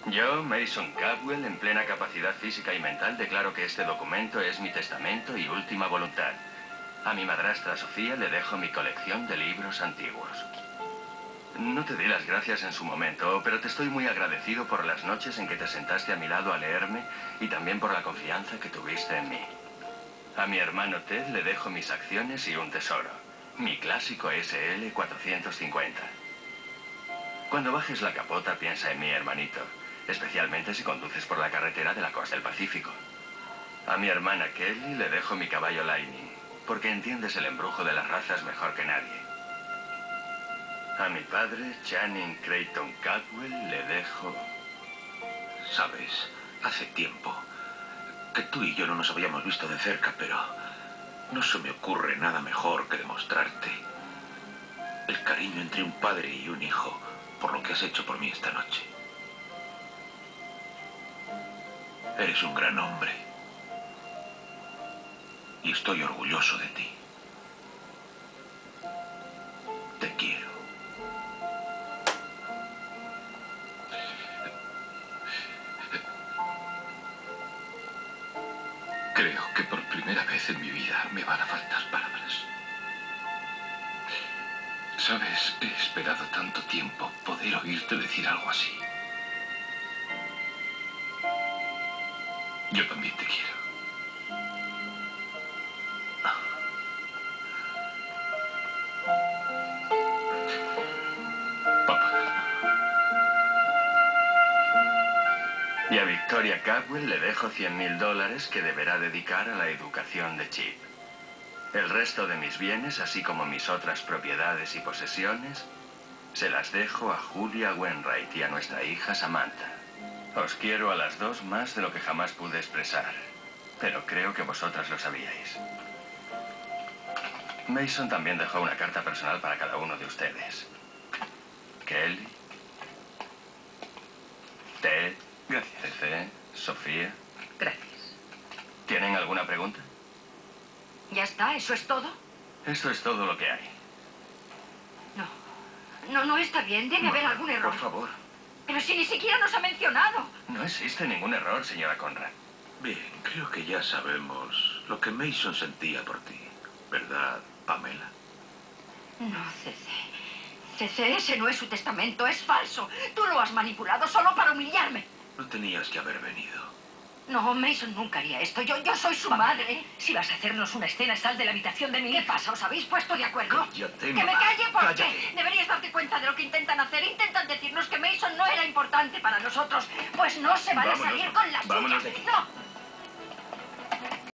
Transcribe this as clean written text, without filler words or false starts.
Yo, Mason Caldwell, en plena capacidad física y mental, declaro que este documento es mi testamento y última voluntad. A mi madrastra Sofía le dejo mi colección de libros antiguos. No te di las gracias en su momento, pero te estoy muy agradecido por las noches en que te sentaste a mi lado a leerme y también por la confianza que tuviste en mí. A mi hermano Ted le dejo mis acciones y un tesoro, mi clásico SL 450. Cuando bajes la capota, piensa en mí, hermanito, especialmente si conduces por la carretera de la costa del Pacífico. A mi hermana Kelly le dejo mi caballo Lightning, porque entiendes el embrujo de las razas mejor que nadie. A mi padre, Channing Creighton Caldwell, le dejo... Sabes, hace tiempo que tú y yo no nos habíamos visto de cerca, pero no se me ocurre nada mejor que demostrarte el cariño entre un padre y un hijo por lo que has hecho por mí esta noche. Eres un gran hombre y estoy orgulloso de ti. Te quiero. Creo que por primera vez en mi vida me van a faltar palabras. Sabes, he esperado tanto tiempo poder oírte decir algo así. Yo también te quiero. Papá. Y a Victoria Caldwell le dejo $100.000 que deberá dedicar a la educación de Chip. El resto de mis bienes, así como mis otras propiedades y posesiones, se las dejo a Julia Wainwright y a nuestra hija Samantha. Os quiero a las dos más de lo que jamás pude expresar, pero creo que vosotras lo sabíais. Mason también dejó una carta personal para cada uno de ustedes. Kelly, Ted, Gracias. Cece, Sofía. Gracias. ¿Tienen alguna pregunta? ¿Ya está? ¿Eso es todo? Esto es todo lo que hay. No está bien. Debe haber algún error. Por favor. Pero si ni siquiera nos ha mencionado. No existe ningún error, señora Conrad. Bien, creo que ya sabemos lo que Mason sentía por ti, ¿verdad, Pamela? No, Cece, ese no es su testamento, es falso. Tú lo has manipulado solo para humillarme. No tenías que haber venido. No, Mason nunca haría esto. Yo soy su madre. Si vas a hacernos una escena, sal de la habitación de mi ¿Qué hija. pasa? ¿Os habéis puesto de acuerdo? Cállate, ¡Que me mamá. calle! ¿Por Cállate. qué? Deberías darte cuenta de lo que intentan hacer. Intentan decirnos que Mason no era importante para nosotros. Pues no se vale Vámonos, salir con la vámonos suya. de aquí. ¡No!